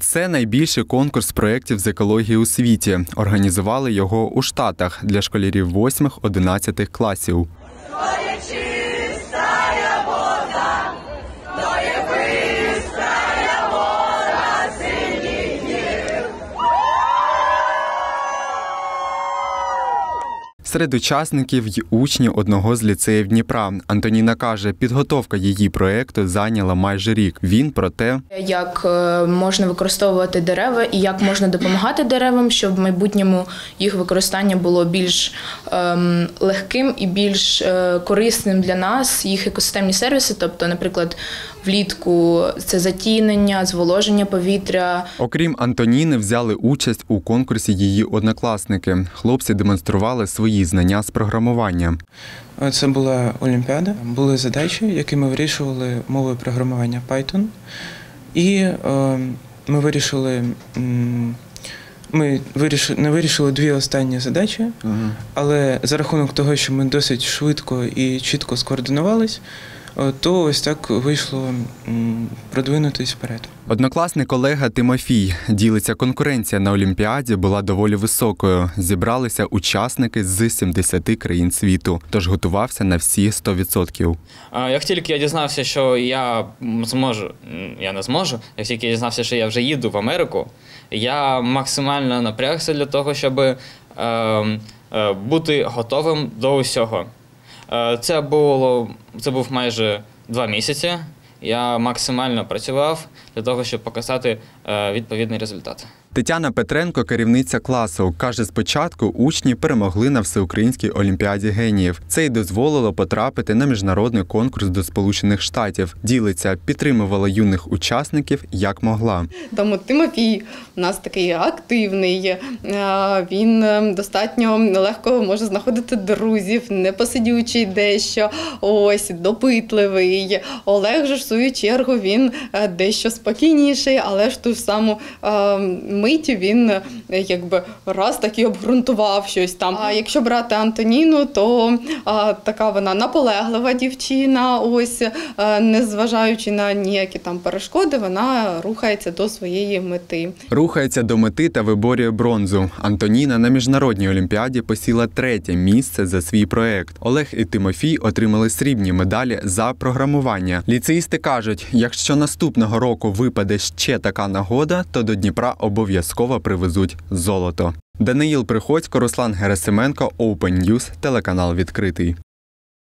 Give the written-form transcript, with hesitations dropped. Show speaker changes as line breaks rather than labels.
Це найбільший конкурс проєктів з екології у світі. Організували його у Штатах для школярів 8-11 класів. Серед учасників й учні одного з ліцеїв Дніпра. Антоніна каже, підготовка її проєкту зайняла майже рік. Він про те,
як можна використовувати дерева і як можна допомагати деревам, щоб в майбутньому їх використання було більш легким і більш корисним для нас, їх екосистемні сервіси, тобто, наприклад, влітку це затінення, зволоження повітря.
Окрім Антоніни, взяли участь у конкурсі її однокласники. Хлопці демонстрували свої знання з програмування.
Це була олімпіада, були задачі, які ми вирішували мовою програмування Python. І ми вирішили дві останні задачі, але за рахунок того, що ми досить швидко і чітко скоординувались, то ось так вийшло продвинутись вперед.
Однокласник Олега Тимофій ділиться, конкуренція на Олімпіаді була доволі високою. Зібралися учасники з 70 країн світу, тож готувався на всі 100%.
Як тільки я дізнався, що я не зможу, як тільки я дізнався, що я вже їду в Америку, я максимально напрягся для того, щоб бути готовим до усього. Це був майже 2 місяці. Я максимально працював для того, щоб показати відповідний результат.
Тетяна Петренко, керівниця класу, каже, спочатку учні перемогли на Всеукраїнській олімпіаді геніїв. Це й дозволило потрапити на міжнародний конкурс до Сполучених Штатів. Ділиться, підтримувала юних учасників як могла.
Тому Тимофій у нас такий активний, він достатньо легко може знаходити друзів, непосидючий дещо, допитливий. Олег же, в свою чергу, він дещо спокійніший, але ж ту ж саму миті він раз таки обґрунтував щось там. А якщо брати Антоніну, то така вона наполеглива дівчина, незважаючи на ніякі там перешкоди, вона рухається до своєї мети.
Рухається до мети та виборює бронзу. Антоніна на міжнародній олімпіаді посіла 3-те місце за свій проєкт. Олег і Тимофій отримали срібні медалі за програмування. Ліцеїсти кажуть, якщо наступного року випаде ще така нагода, то до Дніпра обов'язково привезуть золото. Даниїл Приходько, Руслан Герасименко, Open News, телеканал «Відкритий».